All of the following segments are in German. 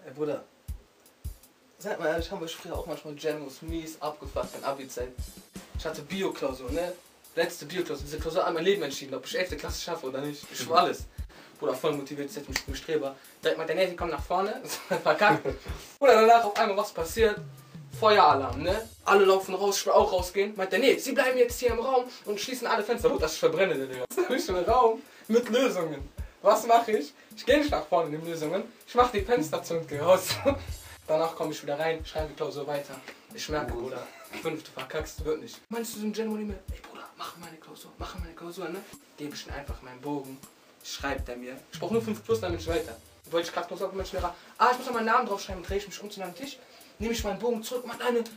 Ey Bruder, sag mal ehrlich, haben wir früher auch manchmal Jamos mies abgefuckt in Abi-Zeit. Ich hatte Bio-Klausur, ne? Letzte Bio-Klausur. Diese Klausur hat mein Leben entschieden, ob ich 11. Klasse schaffe oder nicht. Ich war alles. Bruder, voll motiviert, setz mich zum Streber. Direkt meinte, nee, sie kommen nach vorne, verkackt. Bruder, danach auf einmal was passiert? Feueralarm, ne? Alle laufen raus, ich will auch rausgehen. Meinte, nee, sie bleiben jetzt hier im Raum und schließen alle Fenster. Gut, dass ich verbrenne, Digga. Jetzt hab ich einen Raum mit Lösungen. Was mache ich? Ich gehe nicht nach vorne in den Lösungen. Ich mache die Fenster zu und gehe raus. Danach komme ich wieder rein, schreibe die Klausur weiter. Ich merke, Bruder, 5. verkackst, wird nicht. Meinst du so ein Gentleman neben mir? Ey Bruder, mach meine Klausur, ne? Gebe ich ihm einfach meinen Bogen. Schreibt er mir. Ich brauche nur 5 plus, dann bin ich weiter. Wollte ich gerade noch sagen, mein Lehrer, ich muss noch meinen Namen draufschreiben, drehe ich mich um zu meinem Tisch, nehme ich meinen Bogen zurück, macht eine.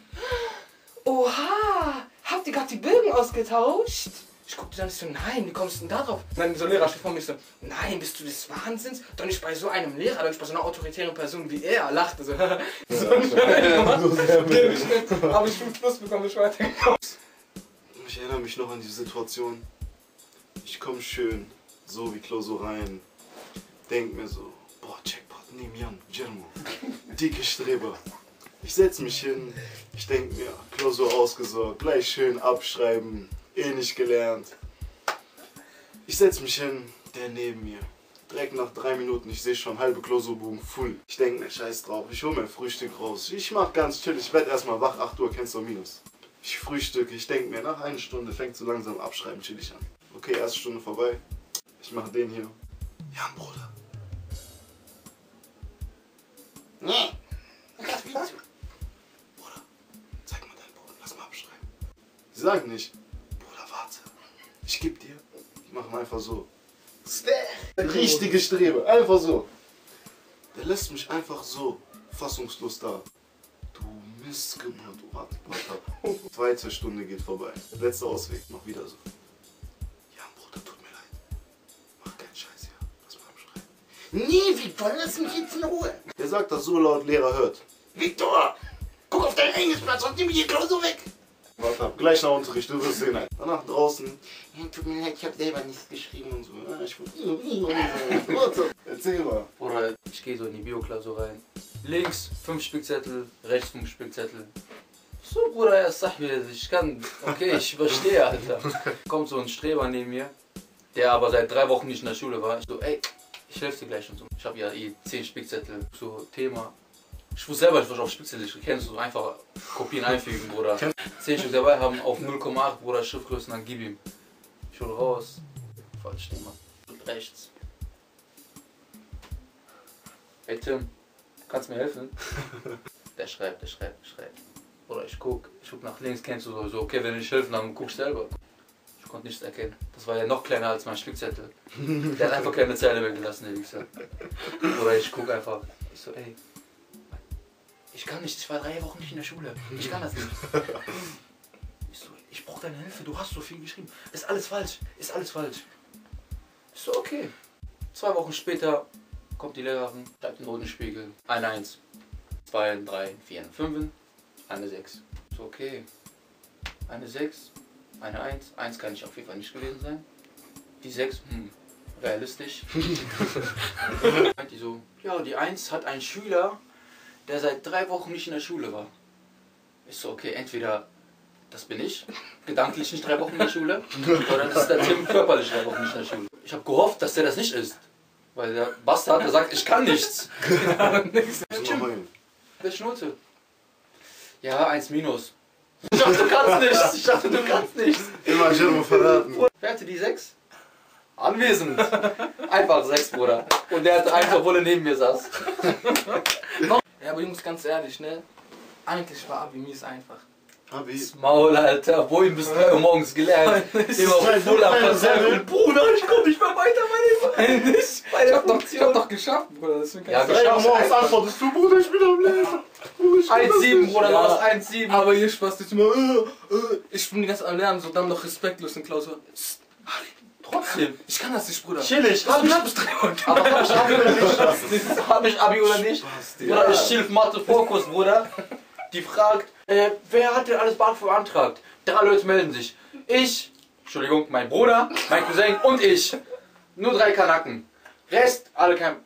Oha, habt ihr gerade die Bögen ausgetauscht? Ich guckte dann so, nein, wie kommst du denn da drauf? Und dann so ein Lehrer steht vor mir so, nein, bist du des Wahnsinns? Doch nicht bei so einem Lehrer, doch nicht bei so einer autoritären Person wie er. Lachte so. So ein Scheiß. Habe ich 5 plus bekommen, ich weitergekommen. Ich erinnere mich noch an die Situation. Ich komme schön, so wie Klausur rein. Denk mir so, boah, Jackpot, nehm Jan, Germo, dicke Streber. Ich setze mich hin, ich denke mir, Klausur ausgesorgt, gleich schön abschreiben. Eh nicht gelernt. Ich setze mich hin, der neben mir. Direkt nach 3 Minuten, ich sehe schon halbe Klausurbogen full. Ich denke mir, scheiß drauf, ich hole mein Frühstück raus. Ich mach ganz chill, ich werde erstmal wach, 8 Uhr, kennst du Minus. Ich frühstücke, ich denke mir, nach 1 Stunde fängt so langsam abschreiben chillig an. Okay, erste Stunde vorbei. Ich mache den hier. Jan, Bruder. Nee. Bruder, zeig mal deinen Bogen, lass mal abschreiben. Sie sagen nicht. Ich geb dir. Ich mach ihn einfach so. Richtige Strebe. Einfach so. Der lässt mich einfach so fassungslos da. Du Missgeburt. Warte. 2. Stunde geht vorbei. Letzter Ausweg. Noch wieder so. Ja, Bruder, tut mir leid. Mach keinen Scheiß hier. Lass mal abschreiben. Nee, Viktor, lass mich jetzt in Ruhe. Der sagt das so laut, Lehrer hört. Viktor, guck auf deinen Englischplatz und nimm mir die Klausur weg. Warte ab, gleich nach Unterricht, du wirst sehen. Danach draußen. Ja, tut mir leid, ich hab selber nichts geschrieben und so. Erzähl mal. Oder ich gehe so in die Bio-Klausur rein. Links 5 Spickzettel, rechts 5 Spickzettel. So, Bruder, erst sag mir, ich kann. Okay, ich verstehe, Alter. Kommt so ein Streber neben mir, der aber seit 3 Wochen nicht in der Schule war. Ich so, ey, ich helfe dir gleich und so. Ich habe ja eh 10 Spickzettel, so Thema. Ich wusste selber nicht, was ich auf Spickzettel ich kennst du einfach kopieren, einfügen, Bruder. 10 Stück dabei haben auf 0,8, Bruder, Schriftgrößen, dann gib ihm. Ich hol raus. Falsch Thema. Rechts. Hey Tim, kannst du mir helfen? Der schreibt. Oder ich guck nach links, kennst du so, okay, wenn ich helfe, dann guck selber. Ich konnte nichts erkennen. Das war ja noch kleiner als mein Spickzettel. Der hat einfach keine Zeile weggelassen, der Wichser. Oder ich guck einfach. Ich so, ey. Ich kann nicht, ich war 3 Wochen nicht in der Schule. Ich kann das nicht. Ich so, ich brauche deine Hilfe, du hast so viel geschrieben. Ist alles falsch. Ich so, okay. 2 Wochen später kommt die Lehrerin, schreibt den Notenspiegel. Eine 1, 2, 3, 4, 5, eine 6. So, okay. Eine 6, eine 1. 1 kann ich auf jeden Fall nicht gewesen sein. Die 6, realistisch. Die so, ja, die 1 hat ein Schüler, der seit 3 Wochen nicht in der Schule war. Ich so, okay, entweder das bin ich, gedanklich nicht 3 Wochen in der Schule, oder das ist der Tim, körperlich 3 Wochen nicht in der Schule. Ich habe gehofft, dass der das nicht ist, weil der Bastard, der sagt, ich kann nichts. Welche Note? Ja, 1 minus. Ich dachte, du kannst nichts. Immer Germo verraten. Wer hatte die 6? Anwesend. Einfach 6, Bruder. Und der hatte einfach, wo er neben mir saß. Ja, aber Jungs, ganz ehrlich, ne? Eigentlich war Abi mies einfach. Abi? Das Maul, Alter. Wohin bis 3 Uhr morgens gelernt? Immer voll am Verzweifelt. Bruder, ich komm nicht mehr weiter, meine Hilfe. Ich hab doch geschafft, Bruder. Deswegen Ja, kann ich geschafft. Morgens antwortest du, Bruder, ich bin am Leben. 1,7, Bruder, Ja. du hast 1,7. Aber hier Spaß, jetzt immer, ich bin die ganze Zeit am Lernen, so dann noch respektlos in Klausur. Trotzdem. Ich kann das nicht, Bruder. Chillig. Hab ich bis 3 Uhr. Aber hab ich Abi oder nicht? Hab ich Abi oder nicht? Bruder, ich chill Mathe Fokus, Bruder. Die fragt, wer hat denn alles beantragt? 3 Leute melden sich. Entschuldigung, mein Bruder, mein Cousin und ich. Nur 3 Kanaken. Rest, alle kein...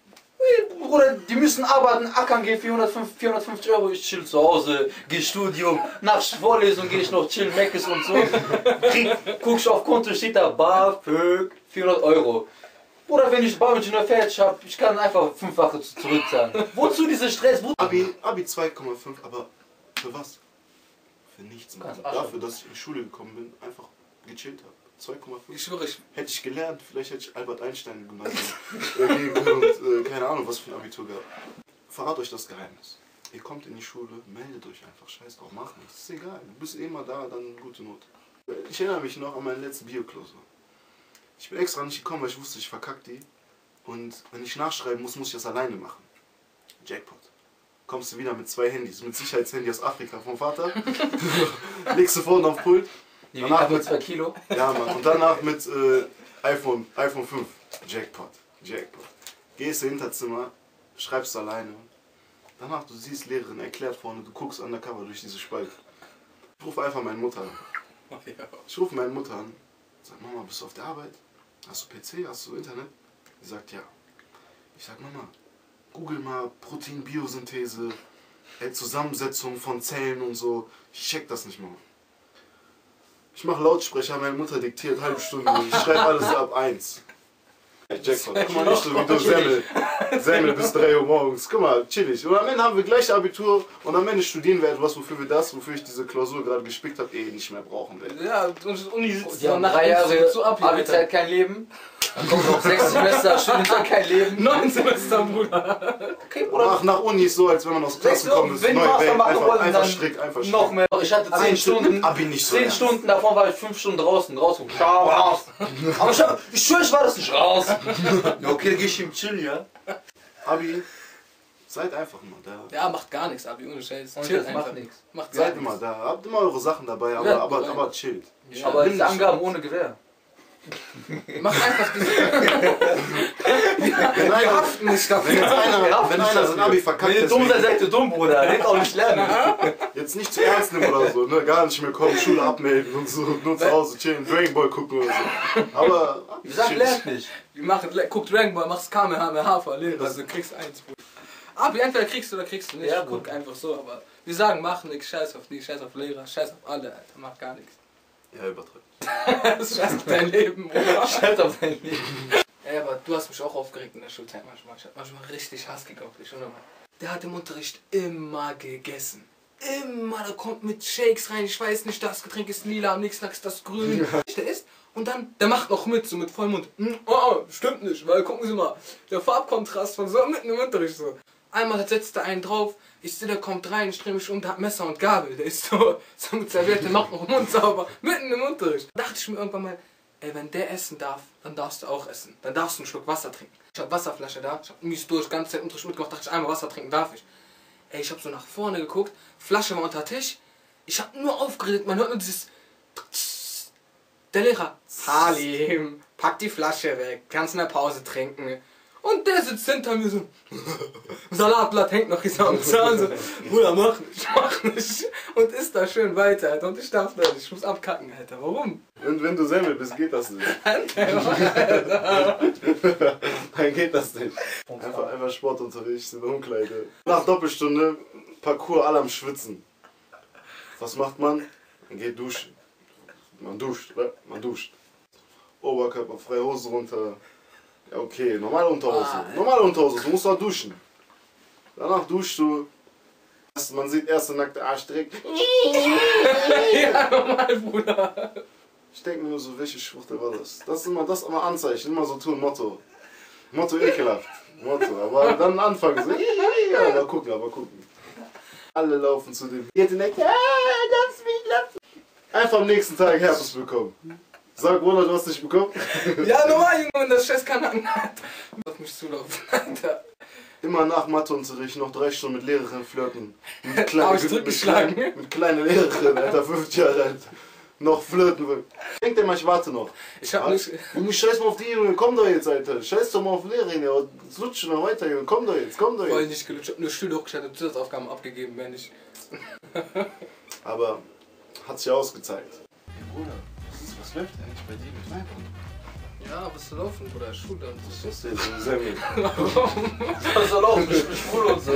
Bruder, die müssen arbeiten, ackern, geh 450 Euro, ich chill zu Hause, geh Studium, nach Vorlesung geh ich noch chillen, Meckes und so. Guckst auf Konto, steht da BAföG, 400 Euro. Oder wenn ich Bauingenieur fertig habe, ich kann einfach 5-fache zurückzahlen. Wozu dieser Stress? Abi 2,5, aber für was? Für nichts. Ganz Dafür, dass ich in die Schule gekommen bin, einfach gechillt habe. 2,5. Ich schwöre, Hätte ich gelernt, vielleicht hätte ich Albert Einstein gehen können und keine Ahnung, was für ein Abitur gab. Verrat euch das Geheimnis. Ihr kommt in die Schule, meldet euch einfach, scheiß drauf, macht nichts. Ist egal, du bist eh mal da, dann gute Note. Ich erinnere mich noch an meine letzte Bioklausur. Ich bin extra nicht gekommen, weil ich wusste, ich verkack die. Und wenn ich nachschreiben muss, muss ich das alleine machen. Jackpot. Kommst du wieder mit 2 Handys, mit Sicherheitshandy aus Afrika vom Vater. Legst du vorne auf Pult. Die wiegen nur 2 Kilo. Ja, Mann. Und danach mit iPhone 5. Jackpot. Gehst ins Hinterzimmer, schreibst alleine. Danach, du siehst Lehrerin erklärt vorne, du guckst undercover durch diese Spalte. Ich rufe einfach meine Mutter an. Ich rufe meine Mutter an. Sag, Mama, bist du auf der Arbeit? Hast du PC? Hast du Internet? Sie sagt, ja. Ich sag, Mama, google mal Protein-Biosynthese, Zusammensetzung von Zellen und so. Ich check das nicht mal. Ich mache Lautsprecher, meine Mutter diktiert, halbe Stunde. Ich schreibe alles ab 1. Jackpot. Guck mal, nicht so wie du Semmel bis 3 Uhr morgens. Guck mal, chillig. Und am Ende haben wir gleich Abitur und am Ende studieren wir etwas, wofür ich diese Klausur gerade gespickt habe, nicht mehr brauchen werden. ja, und Uni sitzt Die haben nach 3 Jahre zu ab. Abi-Zeit, kein Leben. Dann kommt noch 6 Semester, Studienzeit, kein Leben. 9 Semester, Bruder. Okay, Bruder. Nach Uni ist so, als wenn man aus Klassen kommt, ist wenn neue du Welt, Master machen einfach dann strikt, einfach strikt. noch mehr. Ich hatte 10 Stunden. Abi nicht so 10 ernst. Stunden, davon war ich 5 Stunden draußen. Schau raus. Aber ich schwöre, ich war das nicht raus. Ja, okay, geh ich im Chill, ja? Abi, seid einfach immer da. Ja, macht gar nichts, Abi, ohne Scheiß. Und Chill das einfach. macht nichts. Macht gar Seid immer nichts. da. Habt immer eure Sachen dabei, aber, Ja, aber chillt. Ja. Aber Nimm jetzt nicht Angaben so. ohne Gewehr. Macht einfach das. Wenn Wir haften nicht dafür. wenn einer sein Abi verkackt, Wenn ihr dumm seid, deswegen seid ihr dumm, Bruder. Red auch nicht lernen. jetzt nicht zu ernst nehmen oder so, ne? Gar nicht mehr kommen, Schule abmelden und so, nur zu Hause chillen, Dragon Ball gucken oder so. Aber Wir sagen, lernt nicht. Guck Dragon Ball, machst Kamehameha verlieren, also du kriegst 1, Bruder. Abi, entweder kriegst du oder kriegst du nicht. Ja, Guck Bruder. einfach so, aber wir sagen, mach nix, scheiß auf die, scheiß auf Lehrer, scheiß auf alle, Alter, mach gar nichts. ja, übertreib. Scheiß auf dein Leben, Bruder. Scheiß auf dein Leben. Ja, aber du hast mich auch aufgeregt in der Schulzeit manchmal. Ich hab manchmal richtig Hass gekauft. Der hat im Unterricht immer gegessen. Immer, der kommt mit Shakes rein, ich weiß nicht, das Getränk ist lila, am nächsten Tag ist das grün. Der isst und dann, der macht noch mit, so mit vollem Mund. Oh, stimmt nicht, weil gucken Sie mal, der Farbkontrast von so mitten im Unterricht so. Einmal setzt er einen drauf, ich sehe, der kommt rein, ich drehe mich um, der hat Messer und Gabel. Der ist so mit Serviette, macht noch den Mund sauber, mitten im Unterricht. Da dachte ich mir irgendwann mal, ey, wenn der essen darf, dann darfst du auch essen. Dann darfst du einen Schluck Wasser trinken. Ich hab Wasserflasche da, ich hab mies durch, ganze Zeit Unterricht mitgemacht, dachte ich, einmal Wasser trinken darf ich. Ey, ich hab so nach vorne geguckt, Flasche war unter Tisch, ich hab nur aufgeredet, man hört nur dieses... Der Lehrer, Halim, pack die Flasche weg, kannst in der Pause trinken. Und der sitzt hinter mir so, Salatblatt hängt noch hier am Zahn, so, Bruder, mach nicht. Und isst da schön weiter, Alter. Und ich darf nicht, ich muss abkacken, Alter. Warum? Und wenn du Semmel bist, geht das nicht. Dann geht das nicht. Einfach Sportunterricht in der Umkleide. Nach Doppelstunde, Parcours alle am Schwitzen. Was macht man? Man geht duschen. Man duscht, ne? Man duscht. Oberkörper frei, Hose runter. Ja, okay, normale Unterhose. Normale Unterhose, du musst auch duschen. Danach duschst du. Man sieht erst den nackten Arsch direkt. Ja, normal, Bruder. Ich denke mir nur so, welche Schwuchtel war das? Das ist immer Anzeichen, immer so tun, Motto. Motto ekelhaft. Motto, aber dann anfangen so, ja, aber gucken. Alle laufen zu dem. Geht in der einfach am nächsten Tag Herpes bekommen. Sag, Bruder, du hast nicht bekommen? Ja, normal, Junge, wenn das scheiß Kanaken hat. Auf mich zulaufen, Alter. Immer nach Matheunterricht noch 3 Stunden mit Lehrerin flirten. Mit Hab ich zurückgeschlagen. mit kleiner Lehrerin, Alter, 5 Jahre alt. Noch flirten. Denkt ihr mal, ich warte noch. Ich hab nicht... Junge, scheiß mal auf die, Junge, komm doch jetzt, Alter. Scheiß doch mal auf Lehrerin, ja. Jetzt lutsch noch weiter, Junge. Komm doch jetzt. Voll nicht gelutscht, ich hab nur Stühle hochgestellt und Zusatzaufgaben abgegeben, wenn ich... Aber hat sich ausgezeigt. Hey Bruder, was läuft eigentlich bei dir mit Weibern? Ja, was zu laufen, Bruder, Schule und so. Was ist denn so ein Semmel? Was soll laufen? Ich bin schwul und so.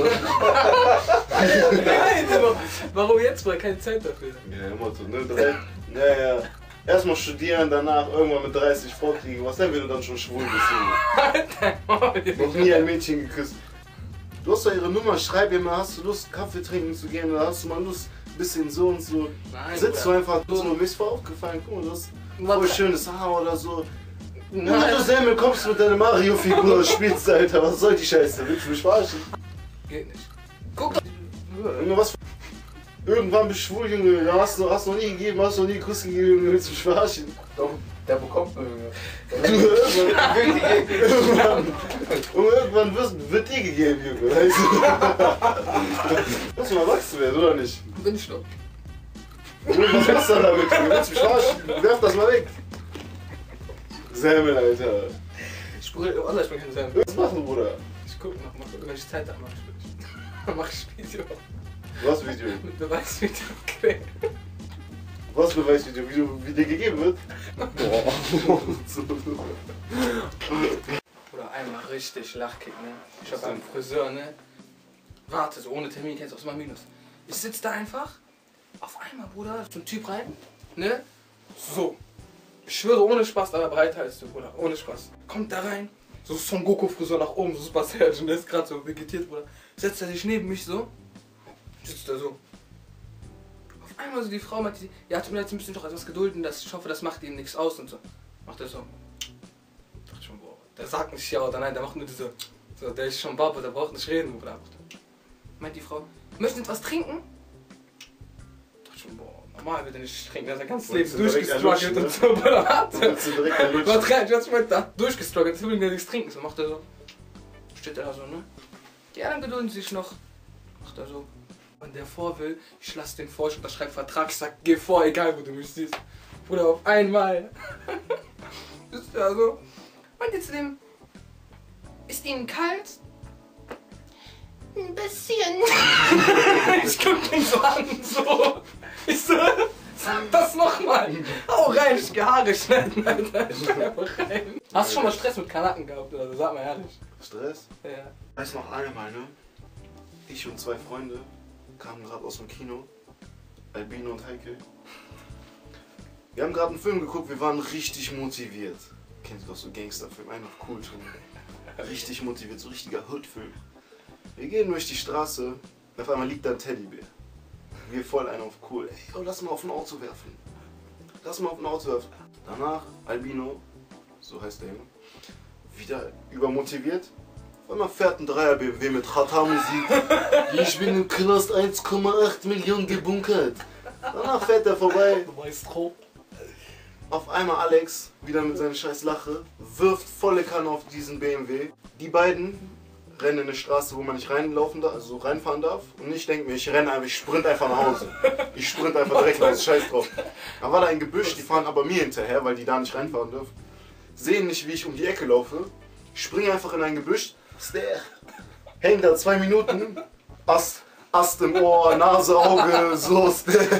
Nein, aber warum jetzt, Bruder? Keine Zeit dafür. Ja, immer so, ne? Direkt. Ja. Erstmal studieren, danach irgendwann mit 30 vorkriegen. Was denn, wenn du dann schon schwul bist? Noch nie ein Mädchen geküsst. Du hast doch ihre Nummer, schreib ihr mal, hast du Lust, Kaffee trinken zu gehen oder hast du mal Lust, ein bisschen so und so. Nein, Sitzt du Bruder. einfach so, mir ist voll aufgefallen, guck mal, du hast Was? voll schönes Haar oder so. Nein. Und wenn du Semmel kommst mit deiner Mario-Figur und spielst, Alter, was soll die Scheiße? Willst du mich verarschen? Geht nicht. Guck doch. Junge, was? Irgendwann bist du schwul, Junge. Hast du noch nie gegeben, hast du noch nie einen Kuss gegeben, Junge. Willst du mich verarschen? Doch, der bekommt nur, Junge. Irgendwann wird dir gegeben, Junge. Weißt du? Musst du mal erwachsen werden, oder nicht? Bin ich doch. Junge, was machst du da damit, Junge? Willst du mich verarschen? Werf das mal weg. Semmel, Alter. Ich brülle online, ich bin kein Sam. Was machen, Bruder? Ich guck noch, wenn ich Zeit habe, mach ich Video. Was Video? Mit Beweisvideo. Okay. Was Beweisvideo? Wie dir gegeben wird? Boah. Oder einmal richtig Lachkick, ne? Ich hab einen Friseur, ne? Warte, so ohne Termin kennst du aus mal Minus. Ich sitz da einfach, auf einmal, Bruder, so ein Typ rein, ne? So. Ich schwöre, ohne Spaß, aber breiter als du, Bruder, ohne Spaß. Kommt da rein, so Son Goku-Friseur nach oben, so Super Saiyan, der ist gerade so vegetiert, Bruder. Setzt er sich neben mich so, sitzt da so. Auf einmal so die Frau meint, ja, tut mir leid, Sie müssen doch etwas gedulden, ich hoffe, das macht Ihnen nichts aus und so. Macht er so. Dachte schon, boah, der sagt nicht ja oder nein, der macht nur diese, so, der ist schon Babo, der braucht nicht reden, Bruder. Meint die Frau, möchten Sie etwas trinken? Dachte schon, boah, normal wird er nicht trinken, der hat sein ganzes Leben durchgestruggelt und so, Bruder, warte. Willst du direkt erlutschen? Ich hab da durchgestruggelt, jetzt will ich nichts trinken, so macht er so. Steht er da so, ne? Die anderen gedulden sich noch. Macht er so. Wenn der vor will, ich lass den vor, ich unterschreibe Vertrag, ich sag, geh vor, egal wo du mich siehst. Bruder, auf einmal. Ist er so. Und jetzt zu dem, ist Ihnen kalt? Ein bisschen. Ich guck ihn so an, so. Ich so, sag das nochmal. Hau rein, ich geh Haare schneiden, Alter. Ich geh einfach rein. Hast du schon mal Stress mit Kanaken gehabt, oder? Sag mal ehrlich. Stress? Ja. Weiß noch einmal, ne? Ich und zwei Freunde kamen gerade aus dem Kino. Albino und Heike. Wir haben gerade einen Film geguckt, wir waren richtig motiviert. Kennt ihr doch so Gangsterfilm, einen auf cool tun. Richtig motiviert, so richtiger Hood-Film. Wir gehen durch die Straße, auf einmal liegt da ein Teddybär. Wir voll einen auf cool. Ey, oh, lass mal auf ein Auto werfen. Lass mal auf ein Auto werfen. Danach Albino, so heißt der Junge, wieder übermotiviert. Auf einmal fährt ein 3er BMW mit Chata-Musik. Ich bin im Knast 1,8 Millionen gebunkert. Danach fährt er vorbei. Maestro. Auf einmal Alex, wieder mit seiner scheiß Lache, wirft volle Kanne auf diesen BMW. Die beiden rennen in eine Straße, wo man nicht reinlaufen darf, also reinfahren darf. Und ich denke mir, ich renne einfach, ich sprint einfach nach Hause. Ich sprint einfach direkt raus, scheiß drauf. Da war da ein Gebüsch, die fahren aber mir hinterher, weil die da nicht reinfahren dürfen. Sehen nicht, wie ich um die Ecke laufe. Springe einfach in ein Gebüsch. Hängt da 2 Minuten. Ast im Ohr, Nase, Auge, so.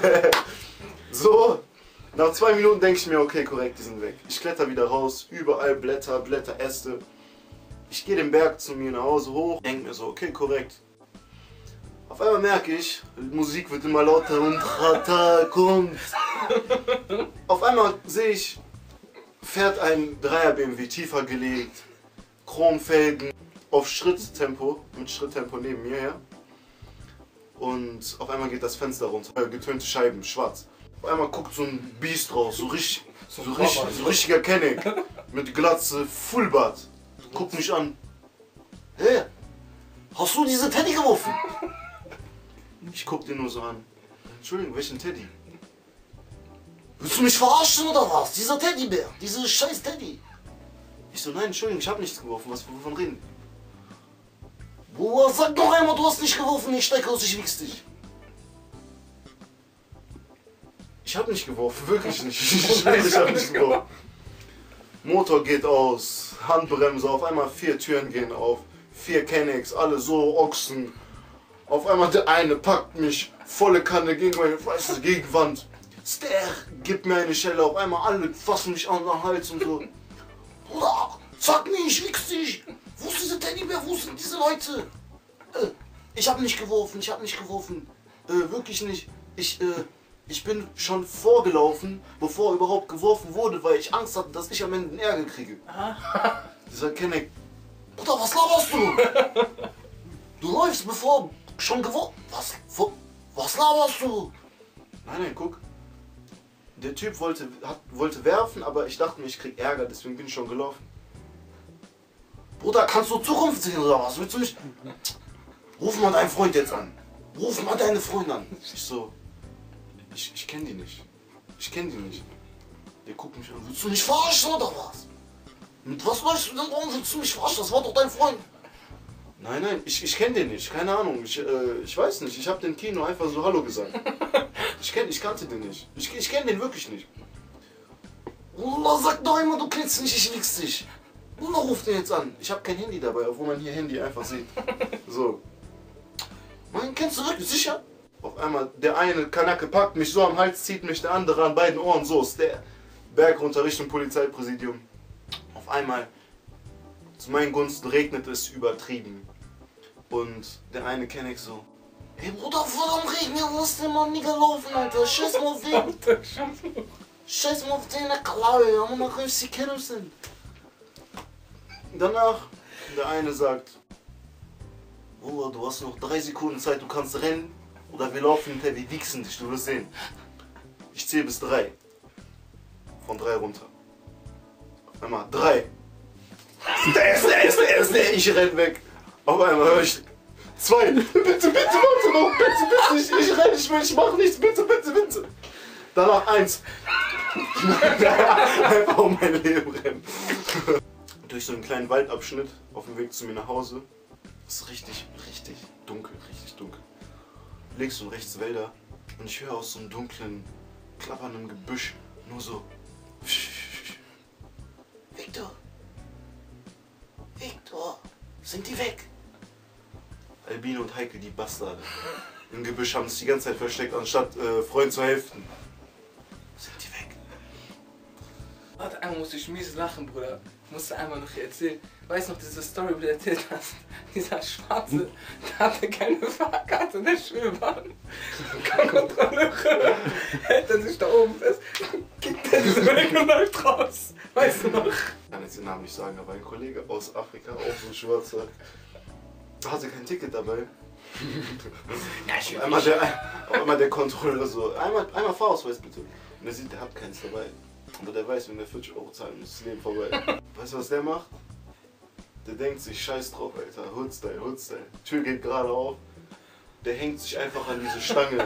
So. Nach 2 Minuten denke ich mir, okay, korrekt, die sind weg. Ich kletter wieder raus, überall Blätter, Äste. Ich gehe den Berg zu mir nach Hause hoch, denke mir so, okay, korrekt. Auf einmal merke ich, die Musik wird immer lauter und Chata kommt. Auf einmal sehe ich, fährt ein 3er BMW tiefer gelegt, Chromfelgen, auf Schritttempo, mit Schritttempo neben mir her. Und auf einmal geht das Fenster runter, getönte Scheiben, schwarz. Auf einmal guckt so ein Biest raus, so richtiger Kenneck, mit Glatze, Fullbart. Guckt mich an. Hey, hast du diese Teddy geworfen? Ich guck den nur so an. Entschuldigung, welchen Teddy? Willst du mich verarschen oder was? Dieser Teddybär, diese scheiß Teddy. Ich so, nein, Entschuldigung, ich hab nichts geworfen, wovon reden? Boah, sag doch einmal, du hast nicht geworfen, ich steig aus, ich wichs dich. Ich hab nicht geworfen, wirklich nicht. Ich hab nicht geworfen. Motor geht aus, Handbremse, auf einmal 4 Türen gehen auf, 4 Kennecks, alle so Ochsen. Auf einmal der eine packt mich, volle Kanne gegen meine Gegenwand. Ster, gib mir eine Schelle, auf einmal alle fassen mich an den Hals und so. Bruder, sag mir, ich wichs dich. Wo ist diese Teddybär, wo sind diese Leute? Ich hab nicht geworfen, wirklich nicht. Ich bin schon vorgelaufen, bevor überhaupt geworfen wurde, weil ich Angst hatte, dass ich am Ende einen Ärger kriege. Dieser Kenneck, Bruder, was laberst du? Du läufst bevor schon geworfen. Was laberst du? Nein, guck. Der Typ wollte werfen, aber ich dachte mir, ich krieg Ärger, deswegen bin ich schon gelaufen. Bruder, kannst du Zukunft sehen oder was? Willst du nicht? Ruf mal deinen Freund jetzt an. Ruf mal deine Freundin an. Ich so, ich kenne die nicht. Der guckt mich an. Willst du mich verarschen oder was? Mit was läufst du denn? Warum willst du mich verarschen? Das war doch dein Freund. Nein, ich kenne den nicht. Keine Ahnung. Ich weiß nicht. Ich habe den Kino einfach so Hallo gesagt. Ich kannte den nicht. Ich kenne den wirklich nicht. Allah, sag doch immer, du kennst mich, ich wichs dich. Allah, ruf den jetzt an. Ich habe kein Handy dabei, obwohl man hier Handy einfach sieht. So. Mann, kennst du wirklich? Sicher? Auf einmal, der eine Kanacke packt mich so am Hals, zieht mich der andere an beiden Ohren. So ist der Berg runter Richtung Polizeipräsidium. Auf einmal, zu meinen Gunsten regnet es übertrieben. Und der eine kenne ich so. Hey Bruder, vor dem Regen, lass den Mann nicht laufen, Alter. Scheiß mal auf den. Scheiß mal auf den, Klaue. Aber man kann sie kennen. Danach, der eine sagt, Bruder, du hast noch 3 Sekunden Zeit, du kannst rennen. Oder wir laufen hinterher, wir wichsen dich, du wirst sehen. Ich zähle bis 3. Von 3 runter. Auf einmal 3. Der ist der. Ich renn weg. Auf einmal höre ich 2. Bitte, warte noch. Bitte. Ich renn, ich mach nichts. Bitte. Danach 1. Einfach um mein Leben rennen. Durch so einen kleinen Waldabschnitt auf dem Weg zu mir nach Hause. Es ist richtig dunkel. Links und rechts Wälder. Und ich höre aus so einem dunklen, klappernden Gebüsch nur so. Victor, sind die weg? Albino und Heike, die Bastarde. Im Gebüsch haben sich die ganze Zeit versteckt, anstatt Freund zu helfen. Sind die weg? Warte, einmal musste ich mies lachen, Bruder. Ich musste einmal noch hier erzählen. Weißt du noch diese Story, die du erzählt hast? Dieser Schwarze, der hatte keine Fahrkarte in der Schulbahn. Kontrolleure hält er sich da oben fest, gibt er diese weg und läuft raus. Weißt du noch? Ich kann jetzt den Namen nicht sagen, aber ein Kollege aus Afrika, auch so ein Schwarzer, hatte kein Ticket dabei. Einmal der Kontrolleur so, einmal Fahrausweis bitte. Und er sieht, der hat keins dabei. Aber der weiß, wenn der 40 € zahlen muss, ist das Leben vorbei. Weißt du, was der macht? Der denkt sich, scheiß drauf, Alter, Hoodstyle. Tür geht gerade auf. Der hängt sich einfach an diese Stange.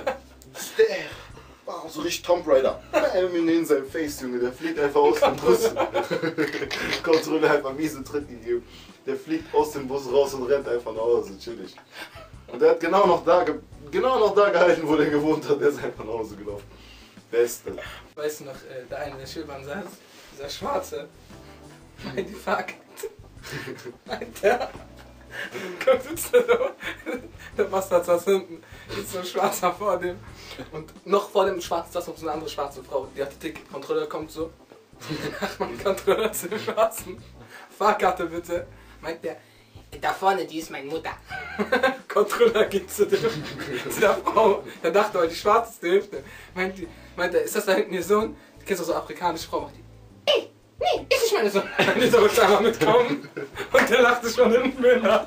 So richtig Tomb Raider. In seinem Face, Junge. Der fliegt einfach aus dem Bus. Kontrolle hat mal miese Tritt gegeben. Der fliegt aus dem Bus raus und rennt einfach nach Hause, chillig. Und der hat genau noch da gehalten, wo der gewohnt hat. Der ist einfach nach Hause gelaufen. Beste. Weißt du noch, der eine in der Schulbahn saß, dieser Schwarze, meint die Fahrkarte. Meint der, kommt sitzt da so, der Bastard saß hinten, ist so ein Schwarzer vor dem. Und noch vor dem Schwarzen saß noch so eine andere schwarze Frau, die hatte Ticket. Kontrolleur kommt so, ach man, Kontrolleur zu dem Schwarzen, Fahrkarte bitte. Meint der, da vorne, die ist meine Mutter. Kontrolleur geht zu der Frau, der dachte, oh, die Schwarze ist die Hälfte. Meint der, ist das da hinten ihr Sohn? Du kennst doch so afrikanische Frau, macht die. Nee, ist nicht meine Sohn. Die soll jetzt einmal mitkommen. Und der lachte schon hinten wieder.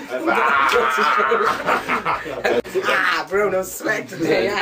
Bro, no swag today.